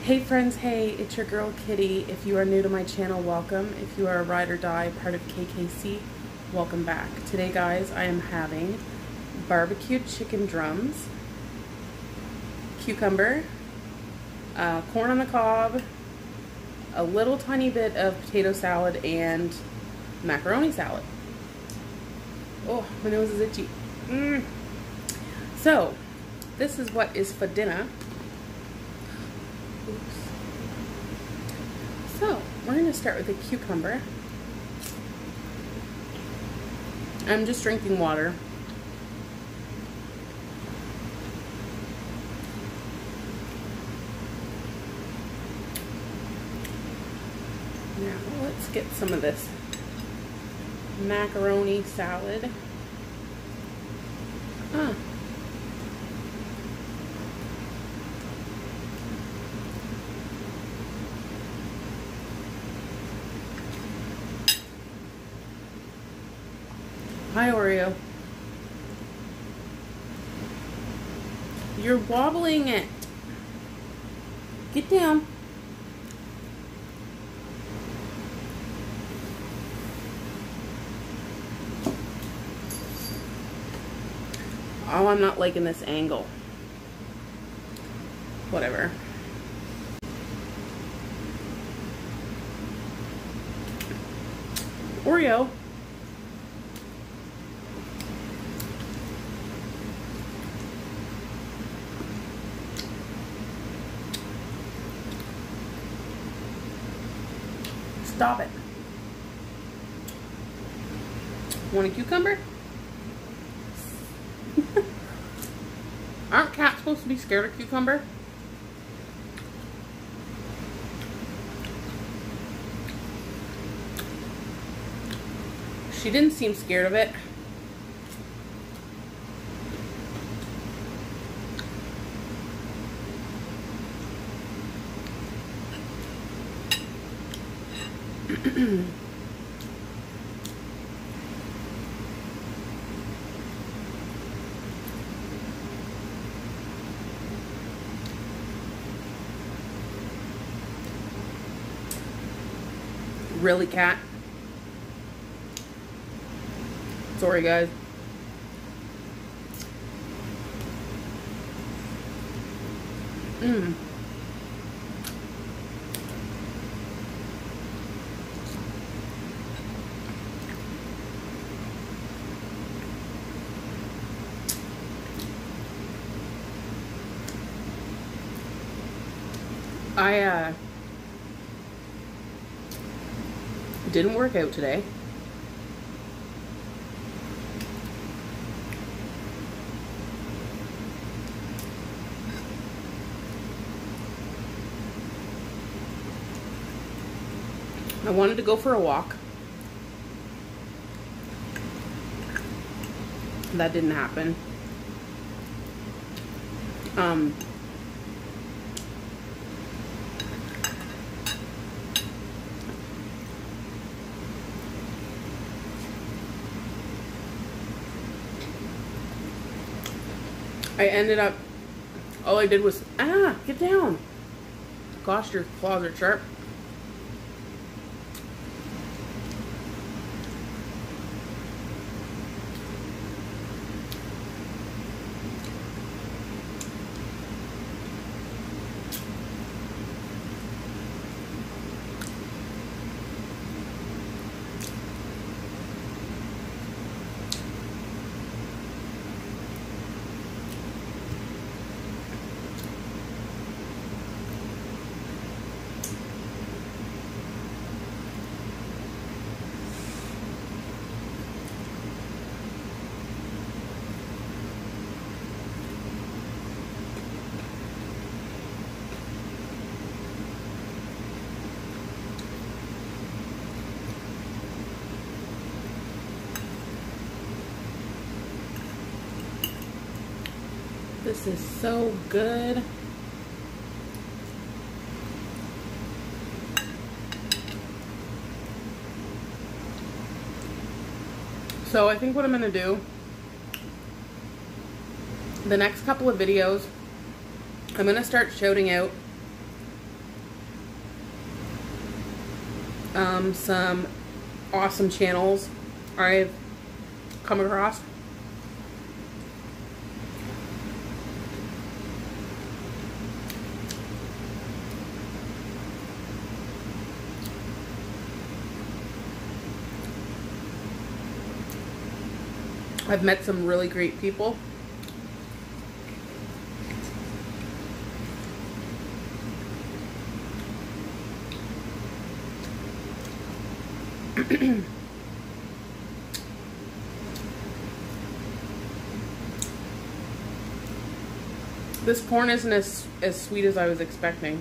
Hey friends, hey, it's your girl Kitty. If you are new to my channel, welcome. If you are a ride or die part of KKC, welcome back. Today guys, I am having barbecued chicken drums, cucumber, corn on the cob, a little tiny bit of potato salad, and macaroni salad. Oh, my nose is itchy. So, this is what is for dinner. Oops. So, we're going to start with the cucumber. I'm just drinking water. Now, let's get some of this macaroni salad. Hi, Oreo. You're wobbling it. Get down. Oh, I'm not liking this angle. Whatever. Oreo. Stop it. Want a cucumber? Aren't cats supposed to be scared of cucumber? She didn't seem scared of it. Really, cat? Sorry, guys. I didn't work out today. I wanted to go for a walk. That didn't happen. I ended up, all I did was, get down. Gosh, your claws are sharp. This is so good. So I think what I'm going to do, the next couple of videos, I'm going to start shouting out some awesome channels I've come across. I've met some really great people. This corn isn't as sweet as I was expecting.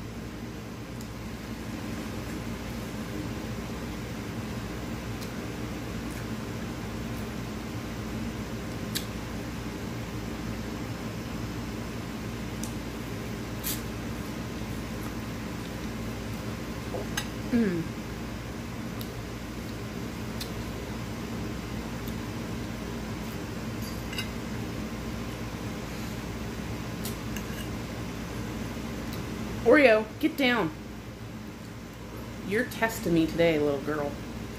Oreo, get down. You're testing me today, little girl.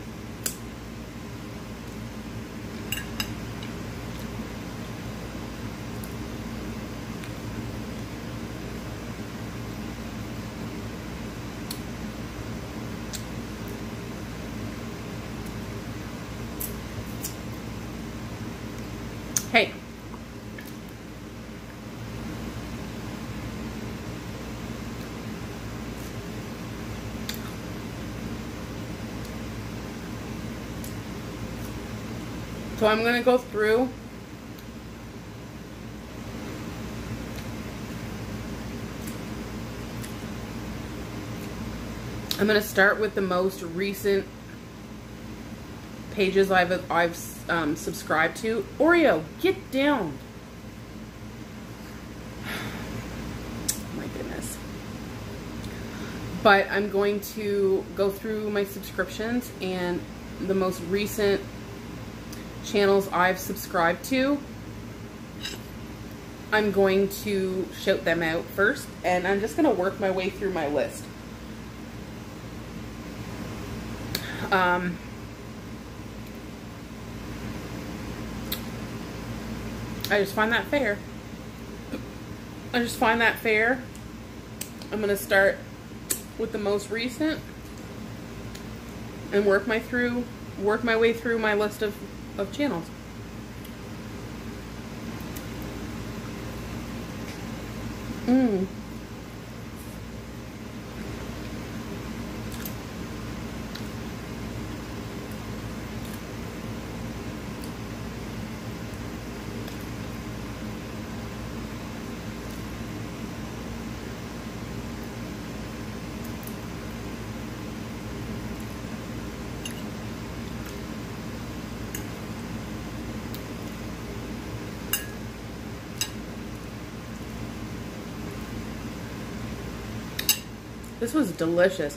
Hey. So I'm going to go through I'm going to start with the most recent pages I've subscribed to. Oreo, get down. Oh my goodness. But I'm going to go through my subscriptions and the most recent channels I've subscribed to. I'm going to shout them out first, and I'm just going to work my way through my list. I just find that fair. I'm going to start with the most recent and work my way through my list of channels. This was delicious.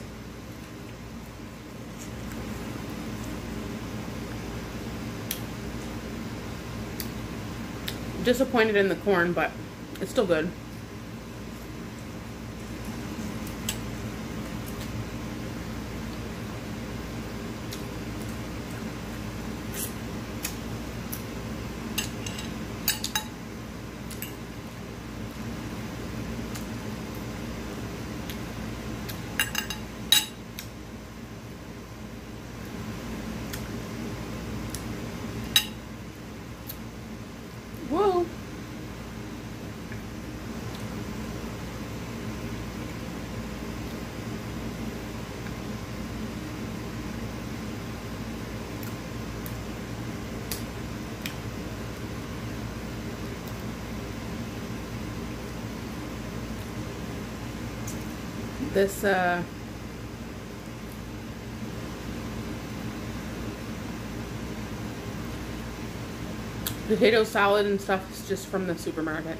Disappointed in the corn, but it's still good. Whoa. This potato salad and stuff is just from the supermarket.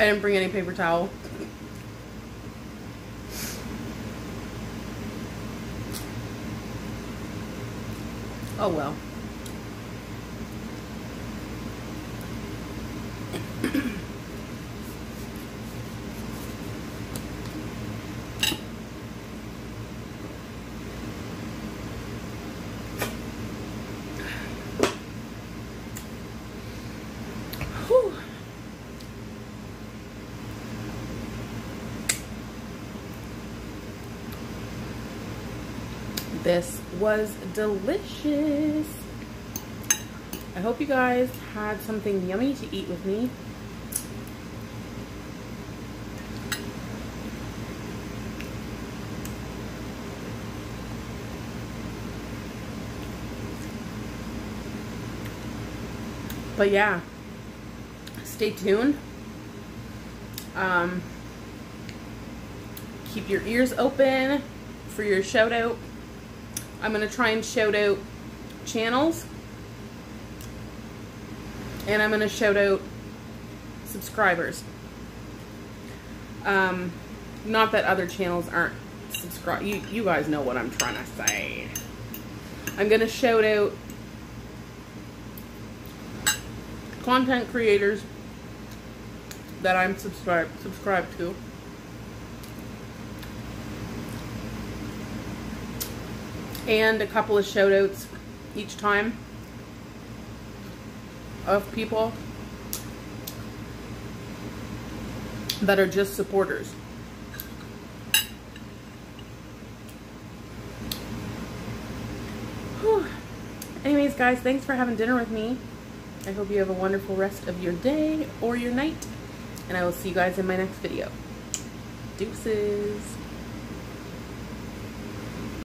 I didn't bring any paper towel. Oh well. Whew. This was delicious. I hope you guys had something yummy to eat with me. But yeah, stay tuned. Keep your ears open for your shout out. I'm going to try and shout out channels. And I'm going to shout out subscribers. Not that other channels aren't subscribed. You guys know what I'm trying to say. I'm going to shout out content creators that I'm subscribed to. And a couple of shout outs each time of people that are just supporters. Whew. Anyways, guys, thanks for having dinner with me. I hope you have a wonderful rest of your day or your night. And I will see you guys in my next video. Deuces.